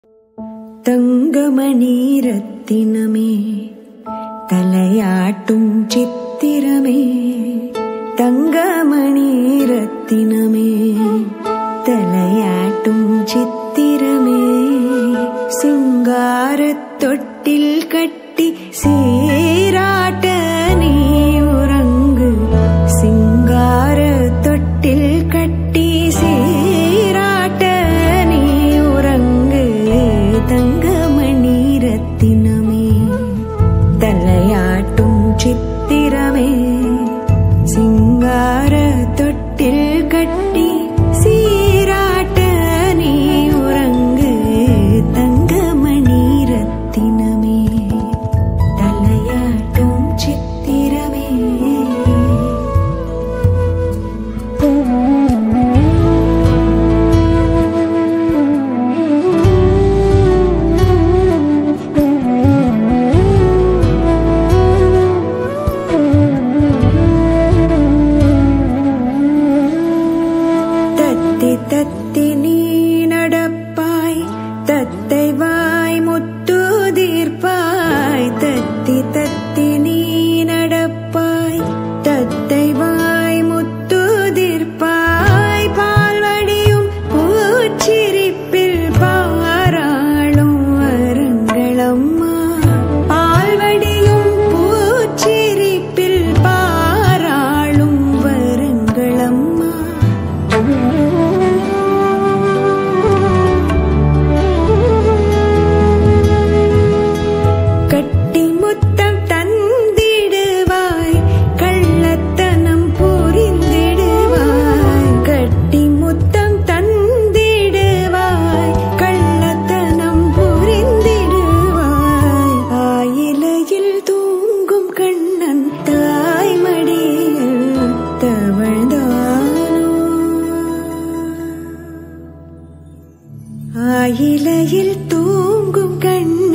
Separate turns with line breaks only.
தங்கமணி ரத்தினமே தலையாட்டும் சித்திரமே, தங்கமணி ரத்தினமே தலையாட்டும் சித்திரமே, சிங்காரத் தொட்டில் கட்டி சீராட்ட நீ உறங்கு, சிங்காரத் தொட்டில் கட்டி சீராட்ட நீ உறங்கு, தங்கமணி ரத்தினமே தலையாட்டும் சித்திரமே, சிங்காரத் தொட்டில் கட்டி சீராட்ட நீ உறங்கு, தங்கமணி ரத்தினமே தலையாட்டும் சித்திரமே. தத்தி நீ நடப்பாய், தத்தை வாய் முத்துதீர்ப்பாய், தத்தி தத்தி நீ நடப்பாய், தத்தை வாய் முத்துதீர்ப்பாய், பால்வடியும் பூச்சிரிப்பில் பாராளும் வருங்களம்மா, பால்வடியும் பூச்சிரிப்பில் பாராளும் வருங்களம்மா. கட்டி முத்தம் தந்திடுவாய், கள்ளத்தனம் புரிந்திடுவாய், கட்டி முத்தம் தந்திடுவாய், கள்ளத்தனம் புரிந்திடுவாய், ஆயிலையில் தூங்கும் கண்ணன் தாய்மடியில் தவழ்ந்தானோ, ஆயிலையில் தூங்கும் கண்ணன்